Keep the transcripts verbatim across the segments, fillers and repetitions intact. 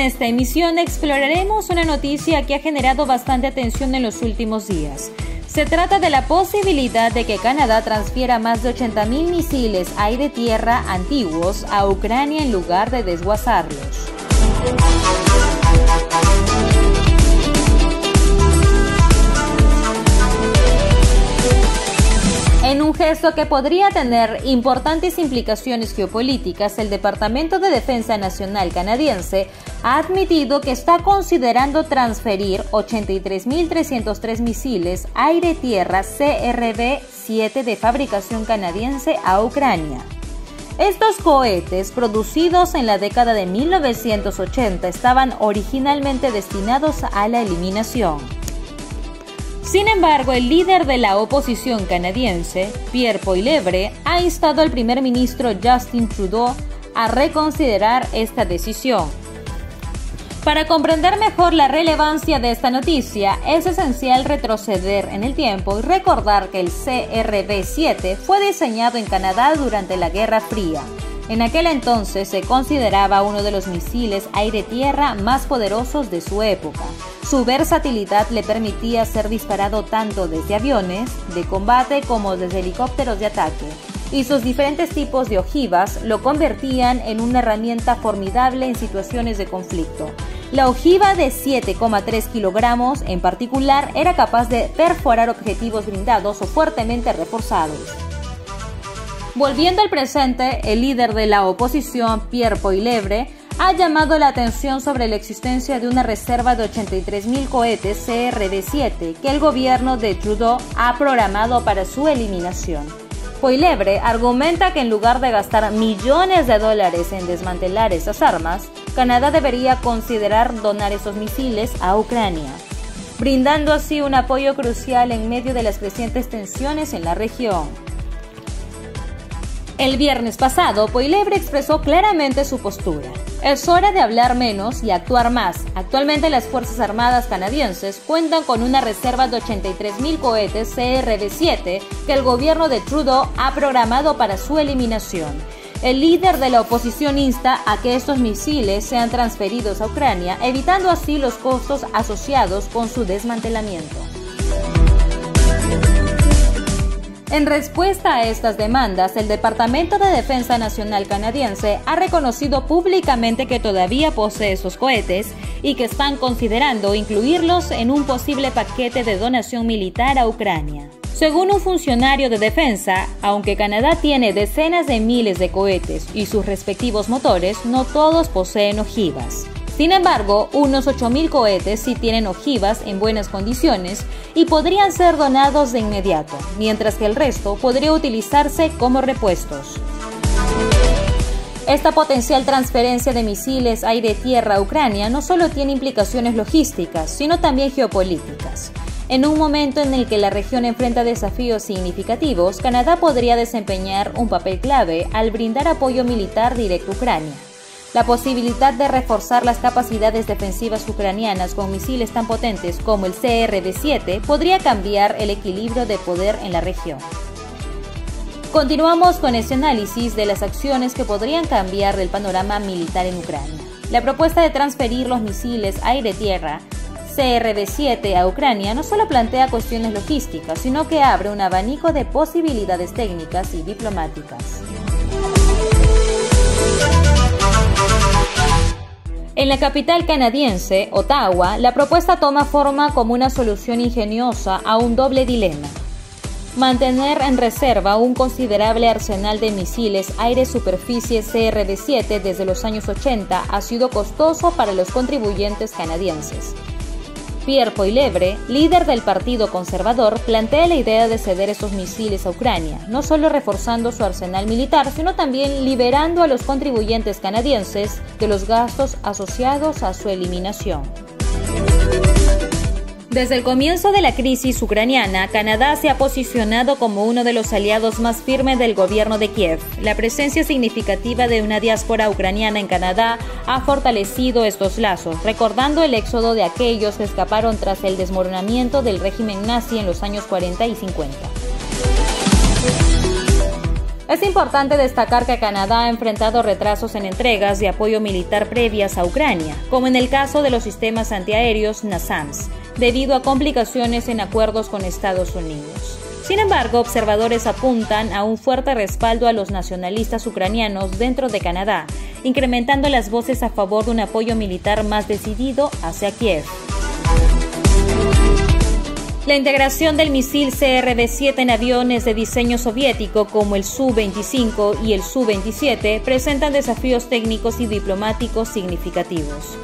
esta emisión exploraremos una noticia que ha generado bastante atención en los últimos días. Se trata de la posibilidad de que Canadá transfiera más de ochenta mil misiles aire-tierra antiguos a Ucrania en lugar de desguazarlos. En un gesto que podría tener importantes implicaciones geopolíticas, el Departamento de Defensa Nacional canadiense ha admitido que está considerando transferir ochenta y tres mil trescientos tres misiles aire-tierra C R B siete de fabricación canadiense a Ucrania. Estos cohetes, producidos en la década de mil novecientos ochenta, estaban originalmente destinados a la eliminación. Sin embargo, el líder de la oposición canadiense, Pierre Poilievre, ha instado al primer ministro Justin Trudeau a reconsiderar esta decisión. Para comprender mejor la relevancia de esta noticia, es esencial retroceder en el tiempo y recordar que el C R B siete fue diseñado en Canadá durante la Guerra Fría. En aquel entonces se consideraba uno de los misiles aire-tierra más poderosos de su época. Su versatilidad le permitía ser disparado tanto desde aviones de combate como desde helicópteros de ataque, y sus diferentes tipos de ojivas lo convertían en una herramienta formidable en situaciones de conflicto. La ojiva de siete coma tres kilogramos en particular era capaz de perforar objetivos blindados o fuertemente reforzados. Volviendo al presente, el líder de la oposición, Pierre Poilievre, ha llamado la atención sobre la existencia de una reserva de ochenta y tres mil cohetes C R B siete que el gobierno de Trudeau ha programado para su eliminación. Poilievre argumenta que en lugar de gastar millones de dólares en desmantelar esas armas, Canadá debería considerar donar esos misiles a Ucrania, brindando así un apoyo crucial en medio de las crecientes tensiones en la región. El viernes pasado, Poilievre expresó claramente su postura. Es hora de hablar menos y actuar más. Actualmente las Fuerzas Armadas canadienses cuentan con una reserva de ochenta y tres mil cohetes C R B siete que el gobierno de Trudeau ha programado para su eliminación. El líder de la oposición insta a que estos misiles sean transferidos a Ucrania, evitando así los costos asociados con su desmantelamiento. En respuesta a estas demandas, el Departamento de Defensa Nacional canadiense ha reconocido públicamente que todavía posee esos cohetes y que están considerando incluirlos en un posible paquete de donación militar a Ucrania. Según un funcionario de defensa, aunque Canadá tiene decenas de miles de cohetes y sus respectivos motores, no todos poseen ojivas. Sin embargo, unos ocho mil cohetes sí tienen ojivas en buenas condiciones y podrían ser donados de inmediato, mientras que el resto podría utilizarse como repuestos. Esta potencial transferencia de misiles aire-tierra a Ucrania no solo tiene implicaciones logísticas, sino también geopolíticas. En un momento en el que la región enfrenta desafíos significativos, Canadá podría desempeñar un papel clave al brindar apoyo militar directo a Ucrania. La posibilidad de reforzar las capacidades defensivas ucranianas con misiles tan potentes como el C R B siete podría cambiar el equilibrio de poder en la región. Continuamos con este análisis de las acciones que podrían cambiar el panorama militar en Ucrania. La propuesta de transferir los misiles aire-tierra C R B siete a Ucrania no solo plantea cuestiones logísticas, sino que abre un abanico de posibilidades técnicas y diplomáticas. En la capital canadiense, Ottawa, la propuesta toma forma como una solución ingeniosa a un doble dilema. Mantener en reserva un considerable arsenal de misiles aire-superficie C R B siete desde los años ochenta ha sido costoso para los contribuyentes canadienses. Pierre Poilievre, líder del Partido Conservador, plantea la idea de ceder esos misiles a Ucrania, no solo reforzando su arsenal militar, sino también liberando a los contribuyentes canadienses de los gastos asociados a su eliminación. Desde el comienzo de la crisis ucraniana, Canadá se ha posicionado como uno de los aliados más firmes del gobierno de Kiev. La presencia significativa de una diáspora ucraniana en Canadá ha fortalecido estos lazos, recordando el éxodo de aquellos que escaparon tras el desmoronamiento del régimen nazi en los años cuarenta y cincuenta. Es importante destacar que Canadá ha enfrentado retrasos en entregas de apoyo militar previas a Ucrania, como en el caso de los sistemas antiaéreos NASAMS, debido a complicaciones en acuerdos con Estados Unidos. Sin embargo, observadores apuntan a un fuerte respaldo a los nacionalistas ucranianos dentro de Canadá, incrementando las voces a favor de un apoyo militar más decidido hacia Kiev. La integración del misil C R B siete en aviones de diseño soviético como el Su veinticinco y el Su veintisiete presentan desafíos técnicos y diplomáticos significativos.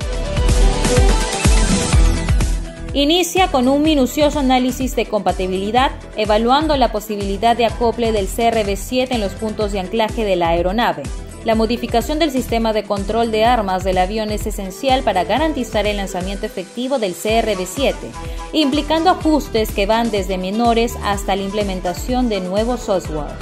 Inicia con un minucioso análisis de compatibilidad, evaluando la posibilidad de acople del C R B siete en los puntos de anclaje de la aeronave. La modificación del sistema de control de armas del avión es esencial para garantizar el lanzamiento efectivo del C R B siete, implicando ajustes que van desde menores hasta la implementación de nuevo software.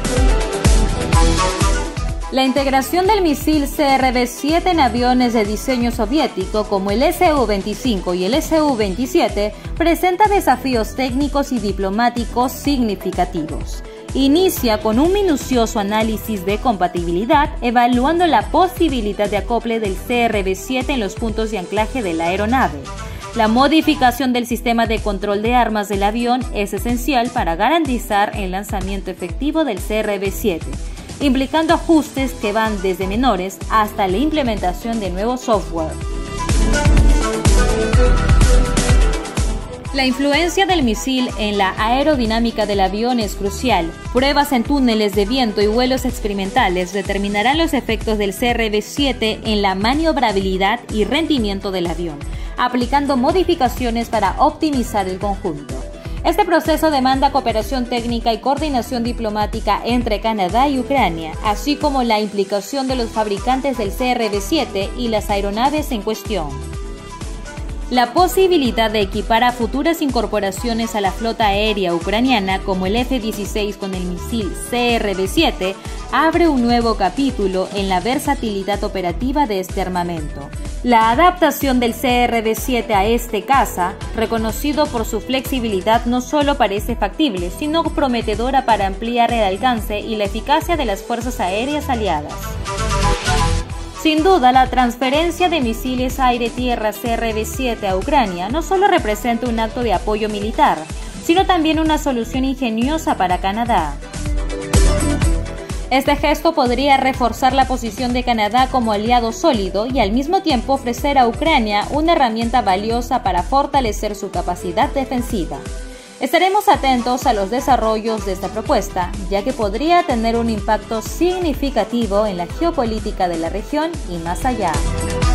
La integración del misil C R B siete en aviones de diseño soviético como el Su veinticinco y el Su veintisiete presenta desafíos técnicos y diplomáticos significativos. Inicia con un minucioso análisis de compatibilidad, evaluando la posibilidad de acople del C R B siete en los puntos de anclaje de la aeronave. La modificación del sistema de control de armas del avión es esencial para garantizar el lanzamiento efectivo del C R B siete, implicando ajustes que van desde menores hasta la implementación de nuevo software. La influencia del misil en la aerodinámica del avión es crucial. Pruebas en túneles de viento y vuelos experimentales determinarán los efectos del C R B siete en la maniobrabilidad y rendimiento del avión, aplicando modificaciones para optimizar el conjunto. Este proceso demanda cooperación técnica y coordinación diplomática entre Canadá y Ucrania, así como la implicación de los fabricantes del C R B siete y las aeronaves en cuestión. La posibilidad de equipar a futuras incorporaciones a la flota aérea ucraniana como el F dieciséis con el misil C R B siete abre un nuevo capítulo en la versatilidad operativa de este armamento. La adaptación del C R B siete a este caza, reconocido por su flexibilidad, no solo parece factible, sino prometedora para ampliar el alcance y la eficacia de las fuerzas aéreas aliadas. Sin duda, la transferencia de misiles aire-tierra C R B siete a Ucrania no solo representa un acto de apoyo militar, sino también una solución ingeniosa para Canadá. Este gesto podría reforzar la posición de Canadá como aliado sólido y al mismo tiempo ofrecer a Ucrania una herramienta valiosa para fortalecer su capacidad defensiva. Estaremos atentos a los desarrollos de esta propuesta, ya que podría tener un impacto significativo en la geopolítica de la región y más allá.